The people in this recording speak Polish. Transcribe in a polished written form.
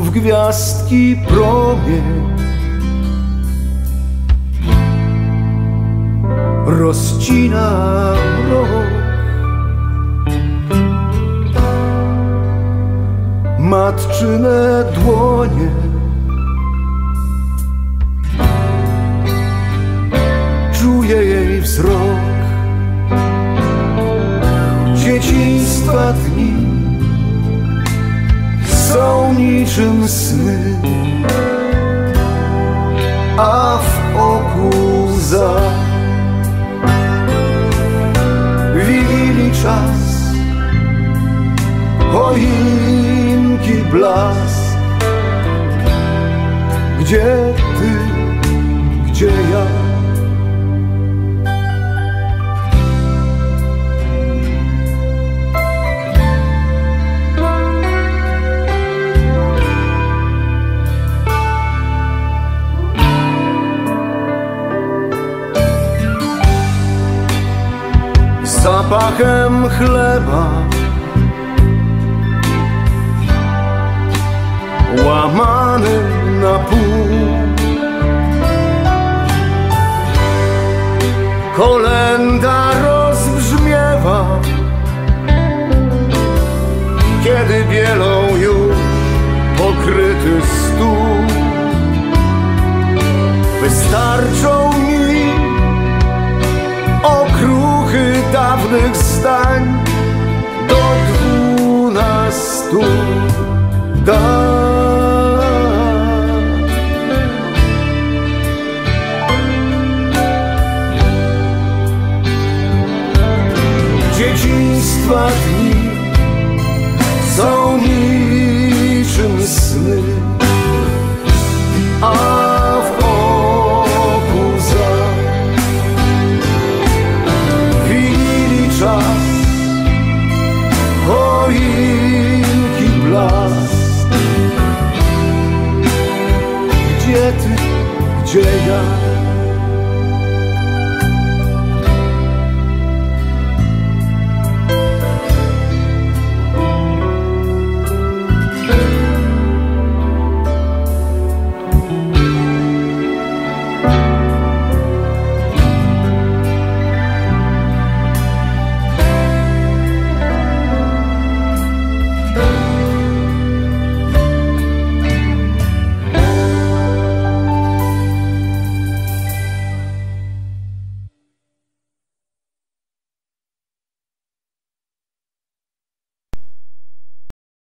w gwiazdki promień rozcina mrok. Matczyne dłonie czuję jej wzrok. Dzieciństwa dni są niczym sny, a w oku łza. Wigilii czas, choinki blask. Gdzie ty, gdzie ja? Zapachem chleba łamany na pół, kolenda rozbrzmiewa, kiedy bielą już pokryty stół. Wystarczą mi okruchy dawnych zdań do 12 dat. Dzieciństwa dni są niczym sny, a w oku łza. Wigilii czas, choinki blask. Gdzie ty, gdzie ja?